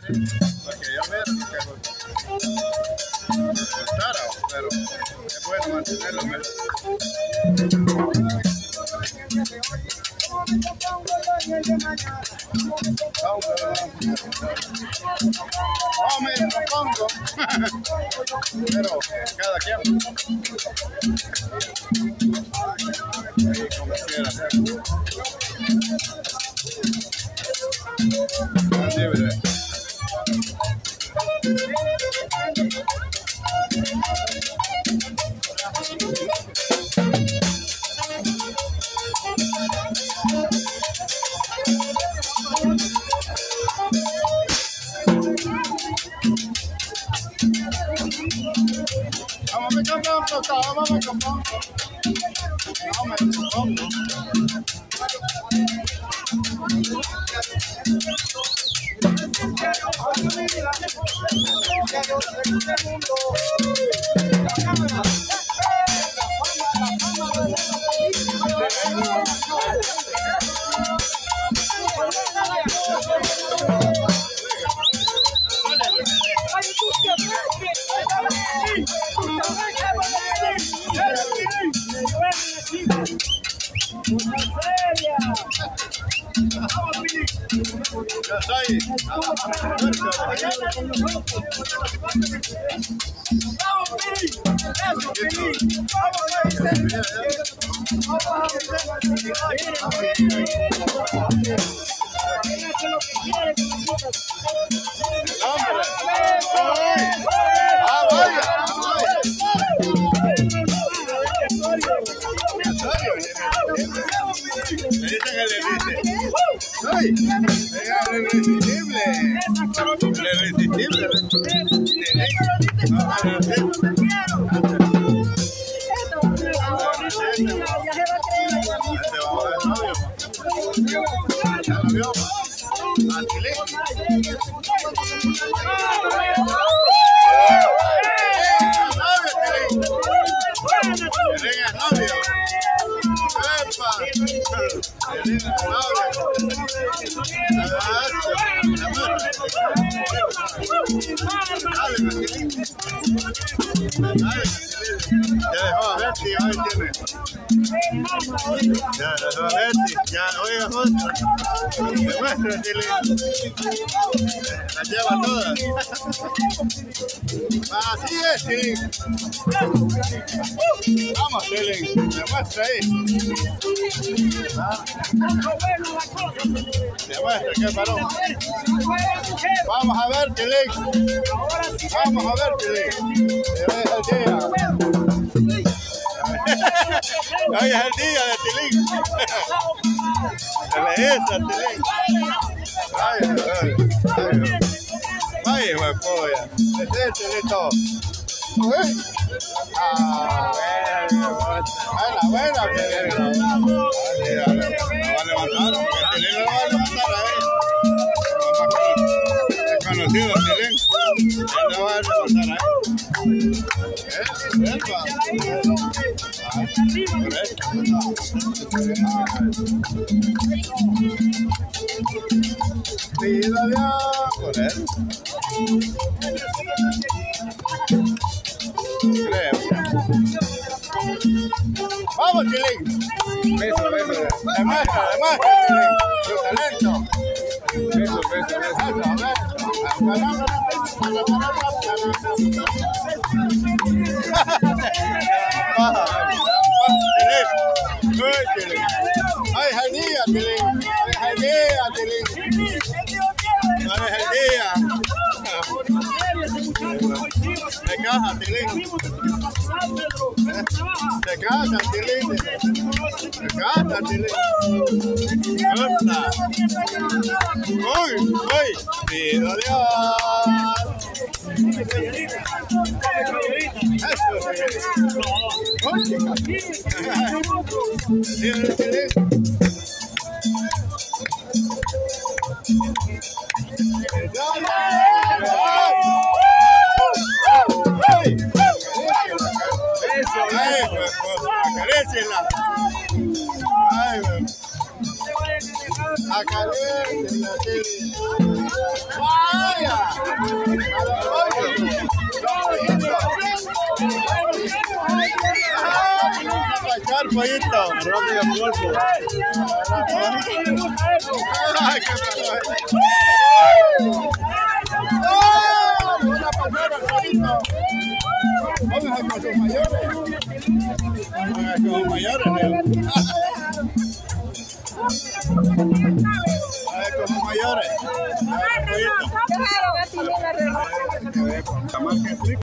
Porque yo veo que gustara, pero es bueno mantenerlo mejor. No me propongo, pero cada quien. Ahí como quiera. Libre. Vamos a comprar un poco, vamos a comprar un poco. Vamos a comprar un poco. Ya dejó a Betty, ahí tiene. Ya dejó a Betty, ya oiga justo. Demuestra, Tilín. La lleva todas. Así es, Tilín. Vamos, Tilín, demuestra ahí. Demuestra que paró. Vamos a ver, Tilín. Vamos a ver, Tilín. Hoy es el día de Tilín. Se le esa, Tilín. Ay, hijo de polla. Ese es Tilito. Buena, Tilín. No va a levantar, porque Tilín no va a levantar ahí. Es conocido, Tilín. Él no va a levantar ahí. Pido a Dios por él. Creo. Vamos, Tilín. Beso. Demuestra, Tilín. Tu talento. Beso. Ay, es el día, Tilín. No es el día. Te caja, Tilín. Te casa, Tilín. Corta. Uy. Pido a Acaríciela. Acaríciela, Tilín. Vaya. pescar, pollito. Rápido, golfo. Ay, qué pasó. Una palmera, pollito. Vamos a con sus mayores. Vamos a con sus mayores, Leo. A ver, como mayores.